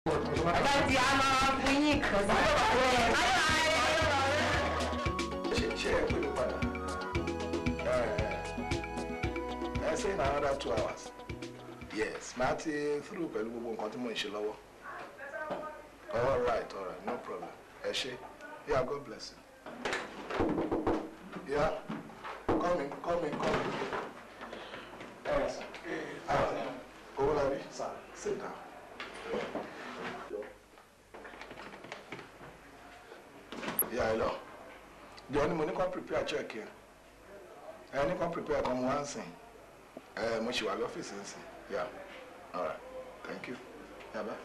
Láti àná fún yín kan sí ṣe ẹ pè mí padà ẹ ṣe in another 2 hours yes máa ti through pẹ̀lú gbogbo nǹkan tí mo ń ṣe lọ́wọ́ all right no problem ẹ ṣe yeah God bless you yeah come in. Owolabi, sir, sit down. Yeah, hello. The only money can prepare check here. Any can prepare come one thing. Much you office is. Yeah. All right. Thank you. Yeah, bye.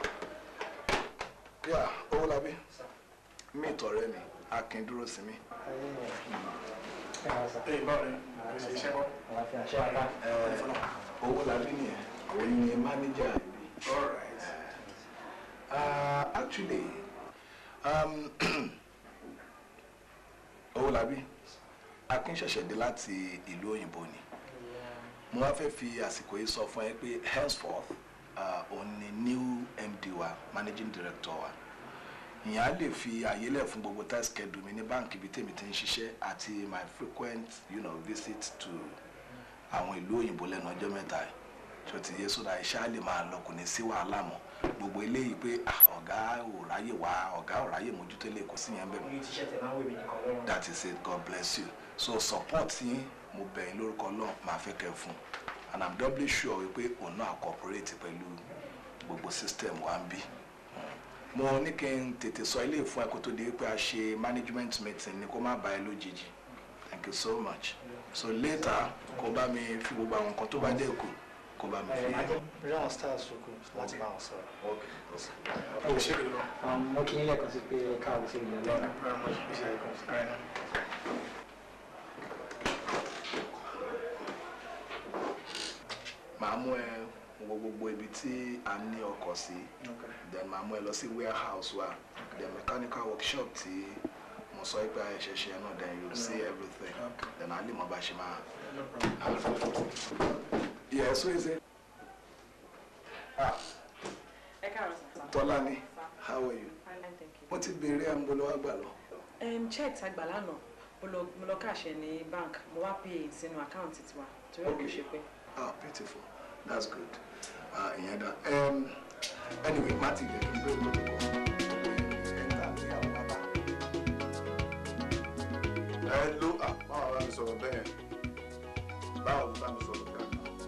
Yeah, Owolabi. Sir. Me tore mi. Akin dúró sí mi. Hey, báwo ni? Ṣé Owolabi ni ẹ. Òun ni manager ibi. All right. Actually, Owolabi, Akin ṣẹ̀ṣẹ̀ dé láti ìlú òyìnbó ni. Mo wá fẹ́ fi àsìkò yìí sọ fún ẹ pé henceforth, òun ni new MD wa, managing director wa. Ìyẹn á lè fi àyè lẹ̀ fún gbogbo tax schedule mi ní báńkì ibi tèmi ti ń ṣiṣẹ́ àti my frequent, visit to àwọn ìlú òyìnbó lẹ́nu ọjọ́ mẹ́ta yìí. So ti yé sódà iṣẹ́ á lè máa lọ kò ní sí wàhálà mọ́. Gbogbo eléyìí pé ọ̀gá ò ráyè wá, ọ̀gá ò ráyè mójútó lè kó sí yẹn bẹ́ẹ̀. That is it. God bless you. So support yín mo bẹ̀ yín lórúkọ Ọlọ́run máa fẹ́ kẹ́ fún. And I'm doubly sure wípé òun náà cooperate pẹ̀lú gbogbo system wa ń bí. Mo ní kí n tètè sọ ilé ìfún ẹ kó tó di pé a ṣe management meeting ni kó má bá ẹ lójijì. Thank you so much. So later kó bá mi fi gbogbo àwọn nǹkan tó bá dé kù kó bá mi fi. Real stars sókù láti bá wọn sọ̀rọ̀. Okay. Ó ṣe é lọ. Mo kí nílẹ̀ kan sí pé káàbọ̀ sí ilẹ̀ lọ́nà. Màá mú ẹ gbogbo ibi tí a ní ọkọ̀ sí, then màá mú ẹ lọ sí warehouse wa, the mechanical workshop tí mo sọ pé a ṣe ṣe náà, then you see everything, then a lè mọ bá ṣe máa. Yeah, so is it? Tọ́lání, how are you? Fine, thank you. Mo ti béèrè ẹ̀ ń bolo wá gbà lọ. Check àgbà lánàá, mo lọ káàṣẹ ní bank, mo wá pay sínú àkáǹtì tiwa, torí ẹ̀ ló ṣe pé. Oh, beautiful. That's good. Yeah, that. Anyway, Marty, you can go to hello, báwo la mi sọ̀rọ̀ bẹ́ẹ̀? Báwo la mi sọ̀rọ̀ bẹ́ẹ̀?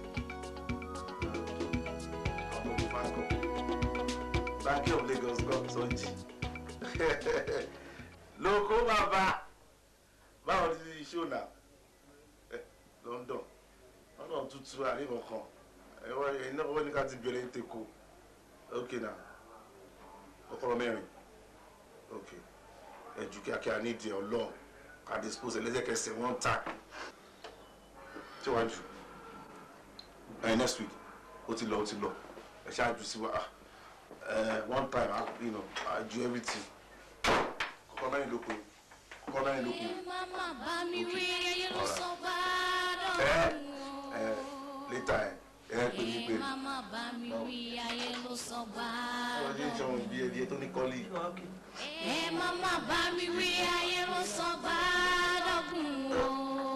Àwọn ọmọ Franco. Bank of Lagos got Sonji. Lóko bàbá. Báwo ni show now? London. London tutu àríwọ̀ kan. Iná wọ́n ní ká ti bẹ̀rẹ̀ ń teko. Okay now. Ọkọ̀rọ̀ mẹ́rin. Okay. Ẹ̀jú kíákíá ní ìdí Ọlọ́run. Ká dispose ẹlẹ́sẹ̀kẹsẹ̀ one time. Ṣé wàá jù? Next week. Ó ti lọ. Ẹ ṣáájú sí wa. One time, I do everything. Kọ́kọ́ mẹ́rin ló kù. Mama bá mi wí ayé ló sọ bá Later pè mí pé. Mama bá mi wí ayé ló sọ bá Ọjọ́ ìṣòwò bí ẹbí tó ní kọ́lí. Mama bá mi wí ayé ló sọ bá dọ́gùn o.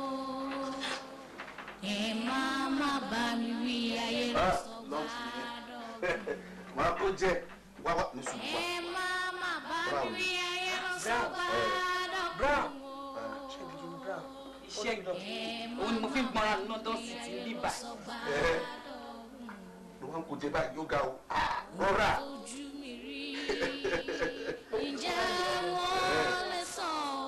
Mama bá mi wí ayé ló sọ bá dọ́gùn. Màá kó jẹ wá ní ṣùgbọ́n. Mama bá mi wí ayé ló sọ bá dọ́gùn o. Iṣẹ́ òun ni mo fi ń gbọ́nra London City bíbà. Ló wá ń kó jẹ báyìí yóò ga o. Rọra. Ǹjẹ́ wọ́n lè sọ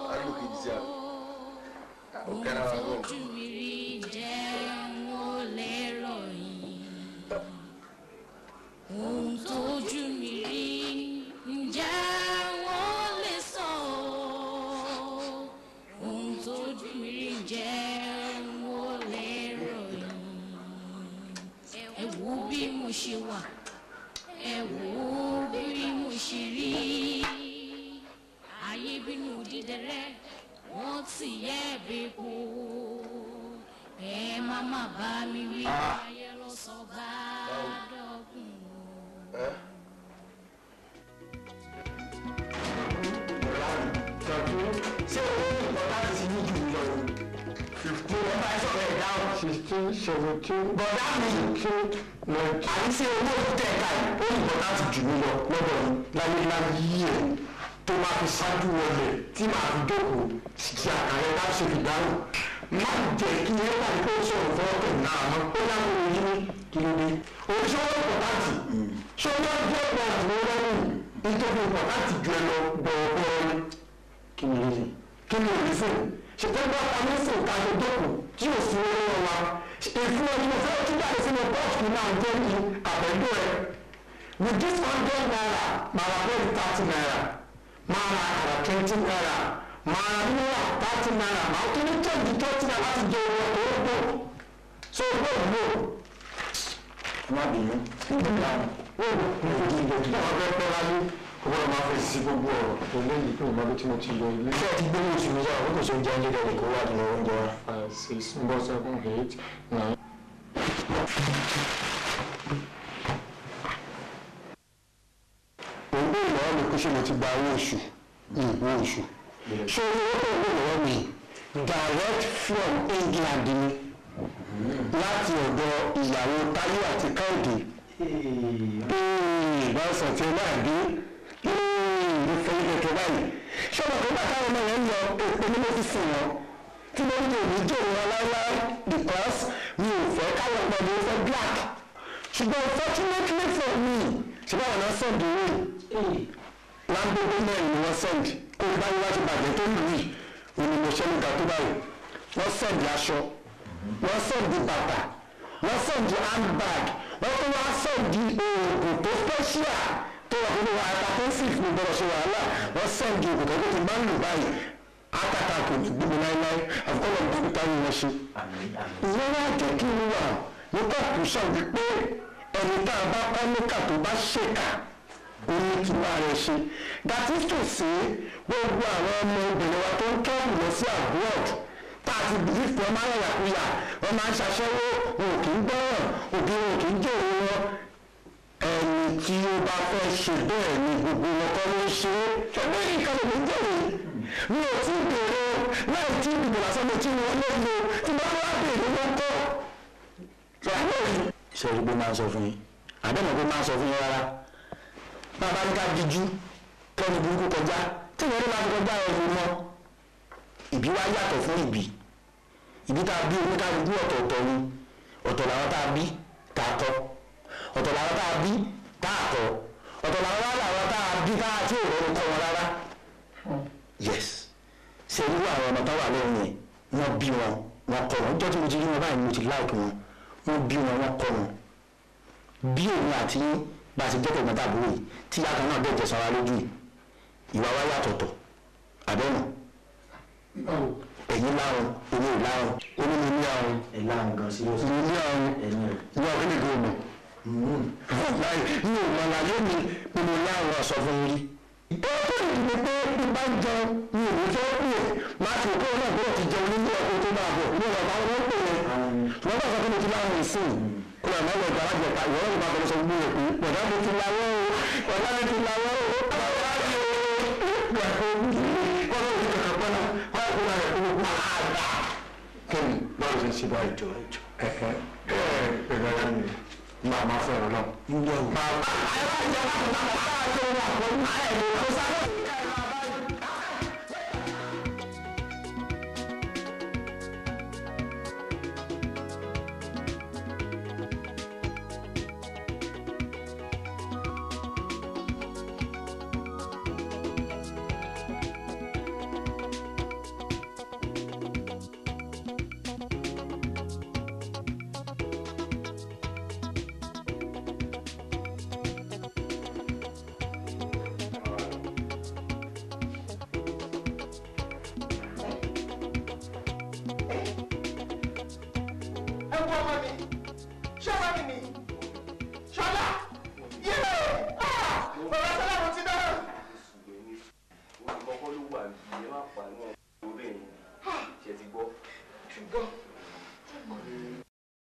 ohun tójú mi rí? Ǹjẹ́ wọ́n lè ròyìn ohun tójú mi rí? Ǹjẹ́ wọ́n lè sọ ohun tójú mi rí? Ǹjẹ́ wọ́n lè ròyìn? Ẹ wò bí mo ṣe wà, ẹ wò bí mo ṣe rí. Ayé bínú dídẹrẹ́ wọ́n ti yẹ bípo. Mama bá mi wí ayé ló sọ bá dọ́gùn. ṣé o ní ìbọn láti ti ní jù lọ? 15. Mo bá sọ̀rọ̀ ẹ̀ dáhùn. 16, 17. Bọ̀dá mi. 19. Àní ṣé owó tẹ̀ka yìí ó ní ìbọn láti jù mí lọ lọ́dọ̀ mi láyéláyé yìí ẹ̀ tó máa fi ṣáájú wọlé tí màá fi jókòó sí àkàrẹ láti ṣe fi dáhùn. Má jẹ́ kí ẹ bá ní kó sọ̀rọ̀ fọ́ọ̀tẹ̀ náà mọ́ ó yàgò yí ní kí ló dé. Òṣìṣẹ́ owó pọ̀tàtì ṣé ó yọ jẹ́ pọ̀tàtì lọ́wọ́ nítorí pọ̀tàtì ju ẹ lọ bọ̀ọ̀bọ̀ọ̀ ni. Kí ni èyí? Kí ni èyí fún? Ṣètò bá pamọ́ fún ìtajà dọ́kù tí ò sí owó wa. Èfún ọdún mo fẹ́ tún jáde sínú bọ́ọ̀sì náà ń jẹ́ kí àbẹ̀dọ́ ẹ. With this 100 naira, màá wà bẹ́ẹ̀ 30 naira. Màá ra àkàrà 20 naira. Màá ra níwà 30 naira. Màá tún ní tẹ́jú 20 naira láti jẹ owó tó gbó. So owó ìlú. Má bínú. Ó fẹ́ pẹ́ láyé. Owó ẹ̀ máa fẹ́ sí gbogbo ọ̀rọ̀. Eléyìí tó ìmọ̀ bí tí mo ti lọ ilé. Ṣé ẹ ti gbé oṣù mi sọ̀rọ̀ kókò sí oúnjẹ ńlẹ̀ lẹ́yìn kó wà nínú oúnjẹ wa? 5, 6, 7, 8, 9. Òun bèèrè lọ́wọ́ mi kó ṣe mo ti gba owó oṣù. Owó oṣù. Ṣé owó tó ń bèèrè lọ́wọ́ mi direct from England ni láti ọ̀dọ̀ ìyàwó Táyé àti Káyọ̀dé. Báṣọ̀ tí ó máa dé ló fẹ́ ilé tó báyìí. Ṣé ọmọ kan bá káwọn ọmọ yẹn ń lọ èpè ní mo fi sìn wọn tí mo ń lè ní jẹ́ ìwọ̀n láíláí because mi ò fẹ́ káwọn ọmọ mi fẹ́ black. Ṣùgbọ́n fortunately for me ṣe báwọn náà send owó láńgbógbó mẹ́rin ni wọ́n send kó o bá yín wá ti bàjẹ́ tó lù yìí òun ni mo ṣe nígbà tó báyìí. Wọ́n send aṣọ, wọ́n send bàtà, wọ́n send handbag, wọ́n tún wá send oògùn tó special tó wà nínú hypertensive ní bọ́lá ṣe wàhálà. Wọ́n send oògùn tó ti máa ń lò báyìí àtàkà kò ní gbómi láéláé àfikún ọ̀dọ́ dókítà ni wọ́n ṣe. Ìyẹn wá jẹ́ kí n wà ní conclusion wípé ẹni tá a bá kọ́ níkà tó bá ṣèkà oní tí wàá rẹ̀ ṣe. That is to say gbogbo àwọn ọmọ obìnrin wa tó ń tọ́wù lọ sí abroad tá a ti bìí fún ọmọ ayàkúyà wọ́n máa ń ṣaṣẹ́wó wọn ò kì í gbọ́ràn òbí wọn ò kì í jẹ́ òun wọn. Ẹni tí ó bá fẹ́ ṣe bẹ́ẹ̀ ni gbogbo wọn kọ́ ló ń ṣe é. Ṣọgbọ́n nǹkan ló ń jẹ́ òun. Mi ò tí ì bèrè láì tí ìdìbò lásán mo ti wọ́n lóye tí bá wá bèrè wọn kọ́. Ṣé o rí bó máa ń sọ fún yín? Àbẹ̀mọ̀ bó máa ń sọ fún yín rárá. Bàbá ní ká díjú kẹ́ni burúkú kọjá tí ìwọ́n ní máa fi kọjá ẹ̀rù mọ́. Ìbí wá yàtọ̀ fún ìbí. Ìbí tá a bí oníkálukú ọ̀tọ̀ọ̀tọ̀ ni. Ọ̀tọ̀ làwọn tá a bí tá a tọ́. Ọ̀tọ̀ làwọn tá a bí tá a tọ́. Ọ̀tọ̀ làwọn tá a bí tá a tí ò rọrùn kọ́ wọn rárá. Yes. Ṣé irú àwọn ọmọ tó wà lẹ́yìn yẹn wọ́n bí wọn kọ́ wọn. Nítorí mo ti rí wọn báyìí mo ti láìpẹ́ wọn. Wọ́n bí wọn kọ́ wọn. Bí òun àti bá a ṣe jẹ́ tẹ̀gbọ́n tàbúrò yìí tí yàtọ̀ náà bẹ́ẹ̀ jẹ̀sán wa lójú yìí ìwà wa yàtọ̀tọ̀ àbẹ́nà ẹ̀yin láwọn èmi ò láwọn onímọ̀ ní àwọn ẹ̀láwọn gan sí lọ́sọ̀ ní àwọn ìwà òkèlè gan mọ̀ ní òun àlàyé mi ni mo láwọn ọ̀sọ̀ fún yín rí. ó tó ìdílé pé bí bá ń jẹun ní òun tó ń pè máa fi òkú náà gbọ́dọ̀ ti jẹun nínú ọkọ̀ tó máa bọ̀ ní ọ̀bá wọn pè é ṣùgbọ́n bá sọ pé mo ti láwọn ìsìn kó lè má lọ ìgbà láti ẹ̀ka ìwọ́n lè má bẹ̀rẹ̀ sọ gbé ẹ̀kú pọ̀já mi ti láwọ́ o pọ̀já mi ti láwọ́ o pọ̀já mi o wà kó kọ́lọ́ òní kankan pọ́nà wà kó wà rẹ̀ kó gbogbo àgbà. Kẹ́mi báwo ṣe ṣe báyìí jọ ẹjọ ẹ̀ẹ́dẹ̀gbẹ̀rẹ̀ mi máa fẹ́ràn náà. Màmá àyẹ̀wò àjẹmọ́ àti màmá àti ọmọ àkọ́kọ́ àyẹ̀wò kó sáré.